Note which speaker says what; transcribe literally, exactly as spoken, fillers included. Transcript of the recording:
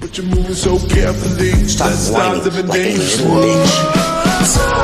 Speaker 1: But you're moving so carefully.
Speaker 2: Stop
Speaker 1: Let's
Speaker 2: whining
Speaker 1: start living
Speaker 2: like a
Speaker 1: dangerously.
Speaker 2: little bitch.